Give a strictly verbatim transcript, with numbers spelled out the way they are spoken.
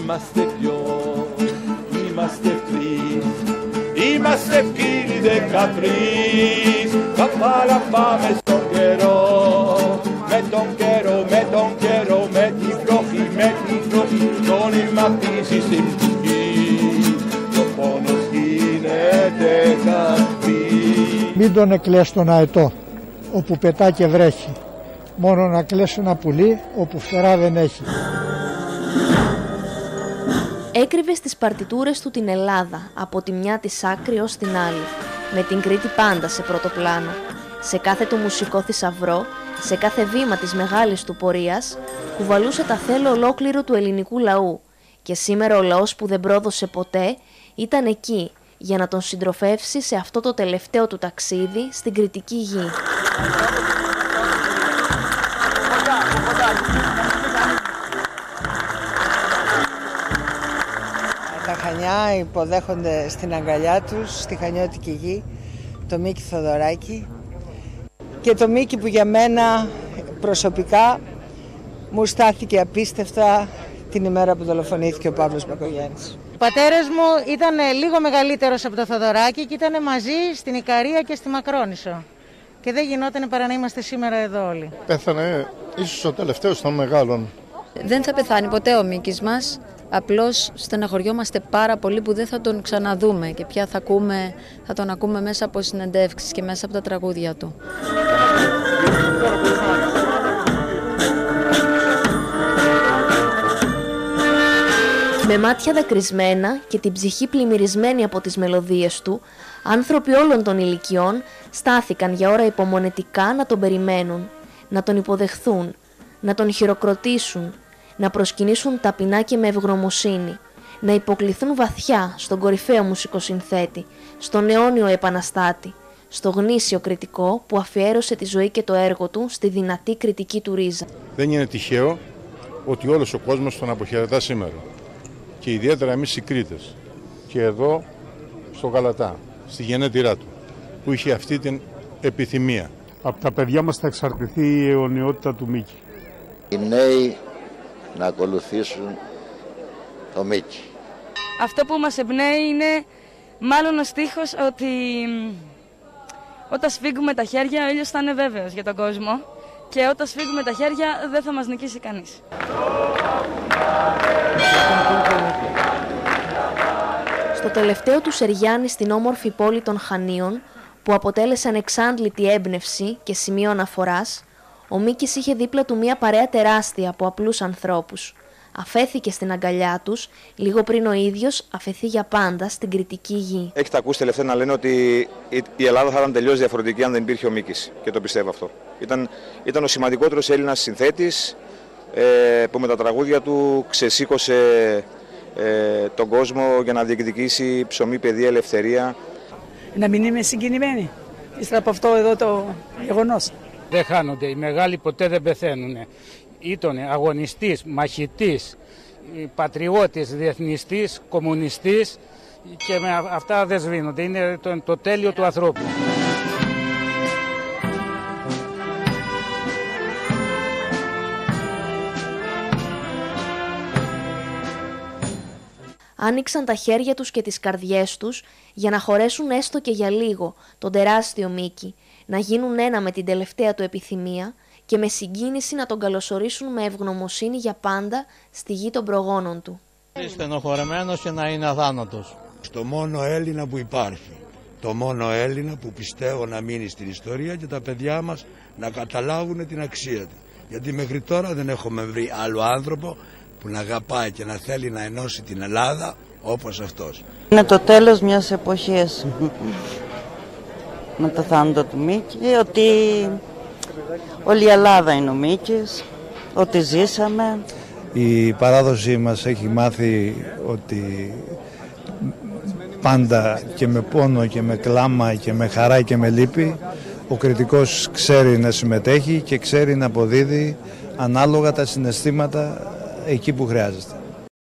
Είμαστε δυο, είμαστε τρεις, είμαστε φίλοι δεκατρεις. Καπάλα πάμε στον καιρό, με τον καιρό, με τον καιρό, με τη βροχή, με τη βροχή. Το όνειμα πίζει στην ψυχή, το πόνος γίνεται καρπί. Μην τον εκλαις τον αετό, όπου πετά και βρέχει. Μόνο να κλαις ένα πουλί, όπου φτερά δεν έχει. Έκρυβε στις παρτιτούρες του την Ελλάδα, από τη μια της άκρη ως την άλλη, με την Κρήτη πάντα σε πρώτο πλάνο. Σε κάθε του μουσικό θησαυρό, σε κάθε βήμα της μεγάλης του πορείας, κουβαλούσε τα θέλω ολόκληρο του ελληνικού λαού. Και σήμερα ο λαός που δεν πρόδωσε ποτέ ήταν εκεί, για να τον συντροφεύσει σε αυτό το τελευταίο του ταξίδι στην κρητική γη. Τα Χανιά υποδέχονται στην αγκαλιά τους, στη χανιώτικη γη, το Μίκη Θοδωράκη. Και το Μίκη που για μένα προσωπικά μου στάθηκε απίστευτα την ημέρα που δολοφονήθηκε ο Παύλος Μπακογιάννης. Ο πατέρας μου ήταν λίγο μεγαλύτερος από το Θοδωράκη και ήταν μαζί στην Ικαρία και στη Μακρόνησο. Και δεν γινόταν παρά να είμαστε σήμερα εδώ όλοι. Πέθανε ίσως ο τελευταίος των μεγάλων. Δεν θα πεθάνει ποτέ ο Μίκης μας. Απλώς στεναχωριόμαστε πάρα πολύ που δεν θα τον ξαναδούμε και πια θα, ακούμε, θα τον ακούμε μέσα από συνεντεύξεις και μέσα από τα τραγούδια του. Με μάτια δακρυσμένα και την ψυχή πλημμυρισμένη από τις μελωδίες του, άνθρωποι όλων των ηλικιών στάθηκαν για ώρα υπομονετικά να τον περιμένουν, να τον υποδεχθούν, να τον χειροκροτήσουν, να προσκυνήσουν ταπεινά και με ευγνωμοσύνη, να υποκληθούν βαθιά στον κορυφαίο μουσικοσυνθέτη, στον αιώνιο επαναστάτη, στο γνήσιο κριτικό που αφιέρωσε τη ζωή και το έργο του στη δυνατή κριτική του ρίζα. Δεν είναι τυχαίο ότι όλος ο κόσμος τον αποχαιρετά σήμερα. Και ιδιαίτερα εμείς οι Κρήτες. Και εδώ στο Γαλατά, στη γενέτειρά του, που είχε αυτή την επιθυμία. Από τα παιδιά μας θα εξαρτηθεί η αιωνιότητα του Μίκη. Οι νέοι να ακολουθήσουν το Μίκη. Αυτό που μας εμπνέει είναι μάλλον ο στίχος ότι όταν σφίγγουμε τα χέρια ο ήλιος θα είναι βέβαιος για τον κόσμο και όταν σφίγγουμε τα χέρια δεν θα μας νικήσει κανείς. Στο τελευταίο του Σεριάννη στην όμορφη πόλη των Χανίων, που αποτέλεσε ανεξάντλητη έμπνευση και σημείο αναφοράς, ο Μίκης είχε δίπλα του μια παρέα τεράστια από απλούς ανθρώπους. Αφέθηκε στην αγκαλιά τους, λίγο πριν ο ίδιος αφαιθεί για πάντα στην κρητική γη. Έχετε ακούσει τελευταία να λένε ότι η Ελλάδα θα ήταν τελείως διαφορετική αν δεν υπήρχε ο Μίκης, και το πιστεύω αυτό. Ήταν, ήταν ο σημαντικότερος Έλληνας συνθέτης ε, που με τα τραγούδια του ξεσήκωσε ε, τον κόσμο για να διεκδικήσει ψωμί, παιδεία, ελευθερία. Να μην είμαι συγκινημένη ύστερα από αυτό εδώ το γεγονός. Δεν χάνονται, οι μεγάλοι ποτέ δεν πεθαίνουν. Ήτονε αγωνιστής, μαχητής, πατριώτης, διεθνιστής, κομμουνιστής και με αυτά δεν σβήνονται. Είναι το, το τέλειο του ανθρώπου. Άνοιξαν τα χέρια τους και τις καρδιές τους για να χωρέσουν έστω και για λίγο τον τεράστιο Μίκη, να γίνουν ένα με την τελευταία του επιθυμία και με συγκίνηση να τον καλωσορίσουν με ευγνωμοσύνη για πάντα στη γη των προγόνων του. Στενοχωρεμένος και να είναι αθάνατος. Στο μόνο Έλληνα που υπάρχει, το μόνο Έλληνα που πιστεύω να μείνει στην ιστορία και τα παιδιά μας να καταλάβουν την αξία του. Γιατί μέχρι τώρα δεν έχουμε βρει άλλο άνθρωπο που να αγαπάει και να θέλει να ενώσει την Ελλάδα όπως αυτός. Είναι το τέλος μιας εποχής με το θάνατο του Μίκη, ότι όλη η Ελλάδα είναι ο Μίκης, ότι ζήσαμε. Η παράδοση μας έχει μάθει ότι πάντα και με πόνο και με κλάμα και με χαρά και με λύπη ο κριτικός ξέρει να συμμετέχει και ξέρει να αποδίδει ανάλογα τα συναισθήματα εκεί που χρειάζεται.